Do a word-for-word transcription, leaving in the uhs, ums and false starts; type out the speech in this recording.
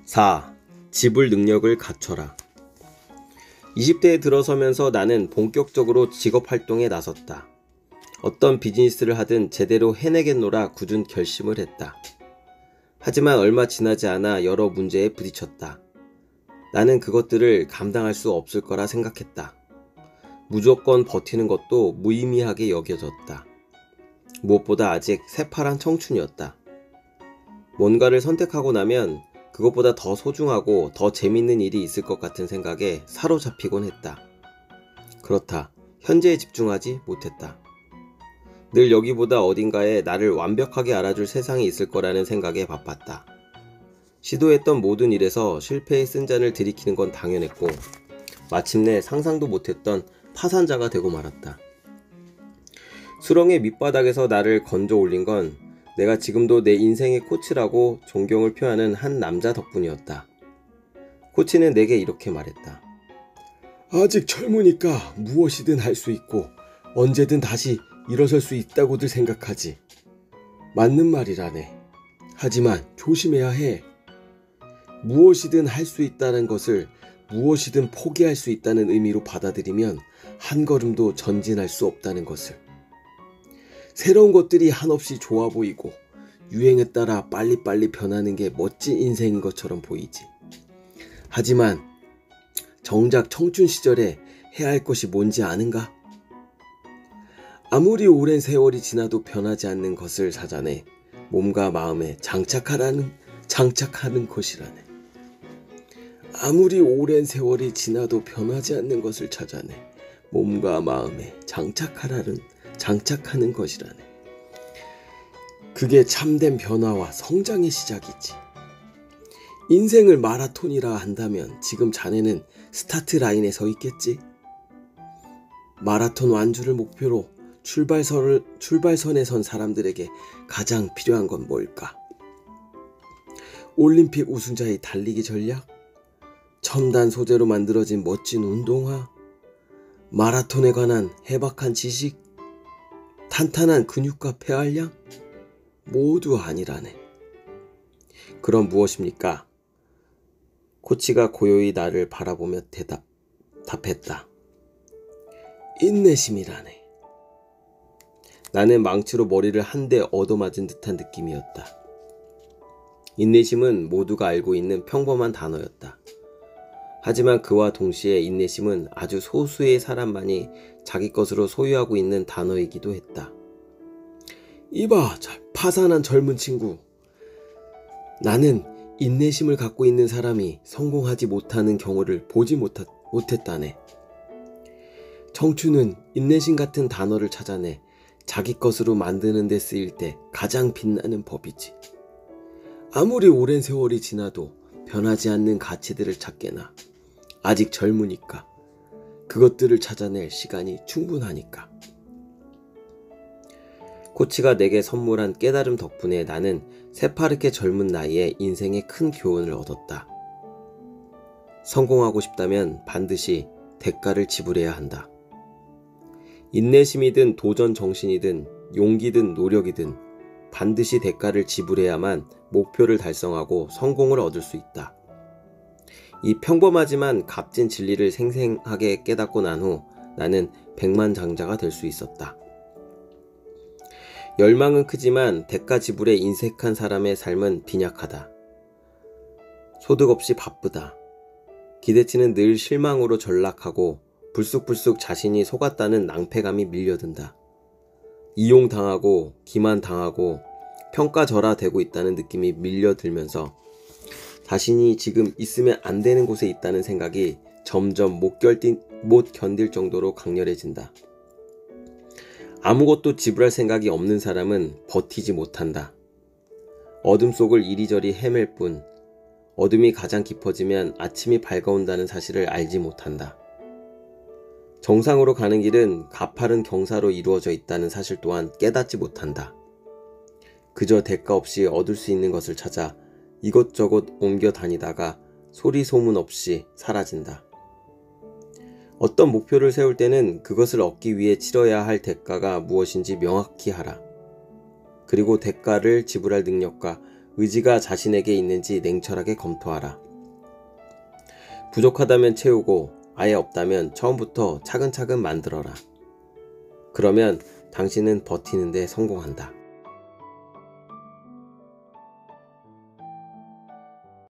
사. 지불 능력을 갖춰라. 이십 대에 들어서면서 나는 본격적으로 직업활동에 나섰다. 어떤 비즈니스를 하든 제대로 해내겠노라 굳은 결심을 했다. 하지만 얼마 지나지 않아 여러 문제에 부딪혔다. 나는 그것들을 감당할 수 없을 거라 생각했다. 무조건 버티는 것도 무의미하게 여겨졌다. 무엇보다 아직 새파란 청춘이었다. 뭔가를 선택하고 나면 그것보다 더 소중하고 더 재밌는 일이 있을 것 같은 생각에 사로잡히곤 했다. 그렇다. 현재에 집중하지 못했다. 늘 여기보다 어딘가에 나를 완벽하게 알아줄 세상이 있을 거라는 생각에 바빴다. 시도했던 모든 일에서 실패의 쓴잔을 들이키는 건 당연했고 마침내 상상도 못했던 파산자가 되고 말았다. 수렁의 밑바닥에서 나를 건져 올린 건 내가 지금도 내 인생의 코치라고 존경을 표하는 한 남자 덕분이었다. 코치는 내게 이렇게 말했다. 아직 젊으니까 무엇이든 할 수 있고 언제든 다시 일어설 수 있다고들 생각하지. 맞는 말이라네. 하지만 조심해야 해. 무엇이든 할 수 있다는 것을 무엇이든 포기할 수 있다는 의미로 받아들이면 한 걸음도 전진할 수 없다는 것을. 새로운 것들이 한없이 좋아 보이고 유행에 따라 빨리빨리 변하는 게 멋진 인생인 것처럼 보이지. 하지만 정작 청춘 시절에 해야 할 것이 뭔지 아는가? 아무리 오랜 세월이 지나도 변하지 않는 것을 찾아내 몸과 마음에 장착하라는, 장착하는 것이라네. 아무리 오랜 세월이 지나도 변하지 않는 것을 찾아내 몸과 마음에 장착하라는 장착하는 것이라네. 그게 참된 변화와 성장의 시작이지. 인생을 마라톤이라 한다면 지금 자네는 스타트 라인에 서 있겠지? 마라톤 완주를 목표로 출발선을, 출발선에 선 사람들에게 가장 필요한 건 뭘까? 올림픽 우승자의 달리기 전략? 첨단 소재로 만들어진 멋진 운동화? 마라톤에 관한 해박한 지식? 탄탄한 근육과 폐활량? 모두 아니라네. 그럼 무엇입니까? 코치가 고요히 나를 바라보며 대답, 답했다. 인내심이라네. 나는 망치로 머리를 한 대 얻어맞은 듯한 느낌이었다. 인내심은 모두가 알고 있는 평범한 단어였다. 하지만 그와 동시에 인내심은 아주 소수의 사람만이 자기 것으로 소유하고 있는 단어이기도 했다. 이봐, 파산한 젊은 친구. 나는 인내심을 갖고 있는 사람이 성공하지 못하는 경우를 보지 못하, 못했다네. 청춘은 인내심 같은 단어를 찾아내 자기 것으로 만드는 데 쓰일 때 가장 빛나는 법이지. 아무리 오랜 세월이 지나도 변하지 않는 가치들을 찾게나 아직 젊으니까 그것들을 찾아낼 시간이 충분하니까. 코치가 내게 선물한 깨달음 덕분에 나는 새파랗게 젊은 나이에 인생의 큰 교훈을 얻었다. 성공하고 싶다면 반드시 대가를 지불해야 한다. 인내심이든 도전 정신이든 용기든 노력이든 반드시 대가를 지불해야만 목표를 달성하고 성공을 얻을 수 있다. 이 평범하지만 값진 진리를 생생하게 깨닫고 난 후 나는 백만장자가 될 수 있었다. 열망은 크지만 대가 지불에 인색한 사람의 삶은 빈약하다. 소득 없이 바쁘다. 기대치는 늘 실망으로 전락하고 불쑥불쑥 자신이 속았다는 낭패감이 밀려든다. 이용당하고 기만당하고 평가절하되고 있다는 느낌이 밀려들면서 자신이 지금 있으면 안 되는 곳에 있다는 생각이 점점 못 견딜, 못 견딜 정도로 강렬해진다. 아무것도 지불할 생각이 없는 사람은 버티지 못한다. 어둠 속을 이리저리 헤맬 뿐 어둠이 가장 깊어지면 아침이 밝아온다는 사실을 알지 못한다. 정상으로 가는 길은 가파른 경사로 이루어져 있다는 사실 또한 깨닫지 못한다. 그저 대가 없이 얻을 수 있는 것을 찾아 이것저것 옮겨 다니다가 소리 소문 없이 사라진다. 어떤 목표를 세울 때는 그것을 얻기 위해 치러야 할 대가가 무엇인지 명확히 하라. 그리고 대가를 지불할 능력과 의지가 자신에게 있는지 냉철하게 검토하라. 부족하다면 채우고 아예 없다면 처음부터 차근차근 만들어라. 그러면 당신은 버티는데 성공한다.